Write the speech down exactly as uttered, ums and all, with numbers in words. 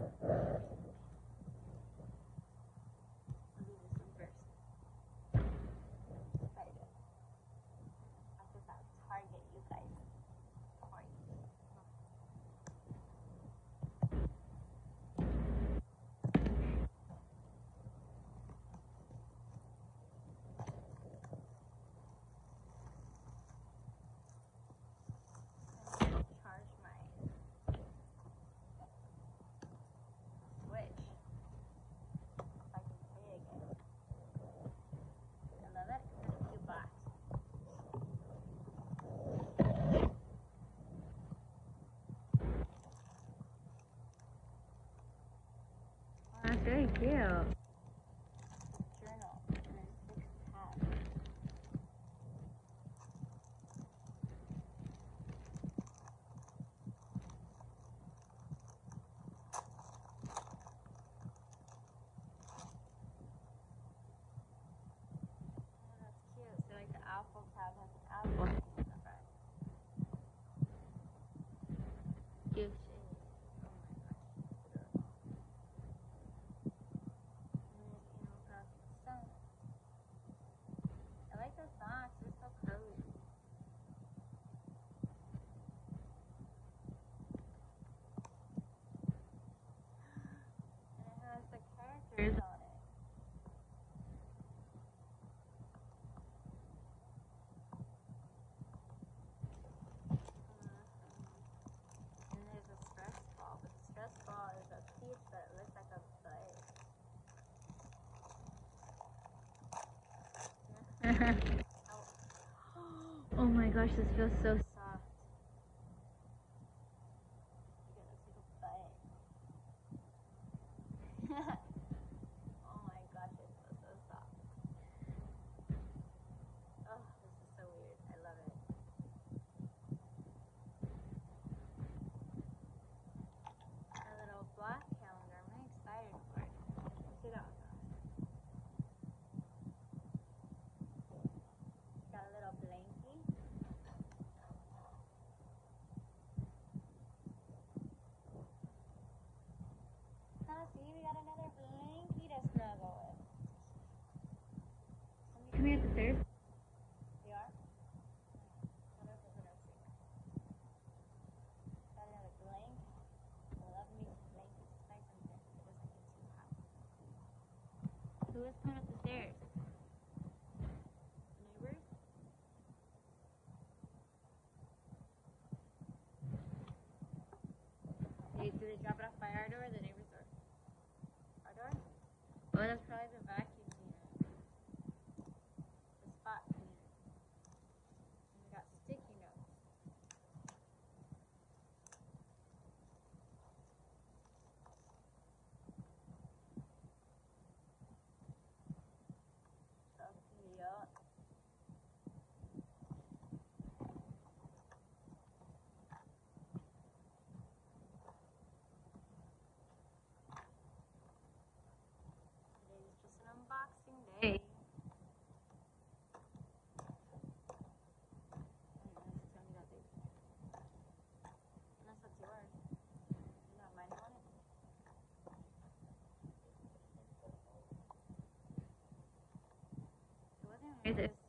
I'll do this one first. Spider. I guess I'll target you guys. Target. Charge my switch. If I can say it again. I love it. It's a cute box. Oh, that's very cute. Journal. And then six tabs. So like the apple tab has an apple in the front. Cute shade. Oh my gosh. And then, you know, got the sun. I like the socks. They're so cozy. And it has the characters on it. And there's a stress ball, but the stress ball is a piece that looks like a butt. Oh my gosh, this feels so Soft. It looks like a butt. Oh my gosh, it feels so soft. Oh, this is so weird. I love it. A little block calendar. I'm really excited for it. See that one first. Got a little blankie. Huh, see, we got another blankie to snuggle with. Come here at the stairs. You are? What else is in our secret? Got another blanket. I love me some blankets. It's nice and thin. It doesn't get too hot. Who is coming up the stairs? Neighbors? Hey, do they drop it off by our door or the neighbor's door? Our door? Oh, that's probably the vacuum cleaner. The spot cleaner. And we got sticky notes. So cute. Today is just an unboxing day. Unless it's gonna be that big. Unless that's yours. You know, mine on it. It wasn't Is really it? this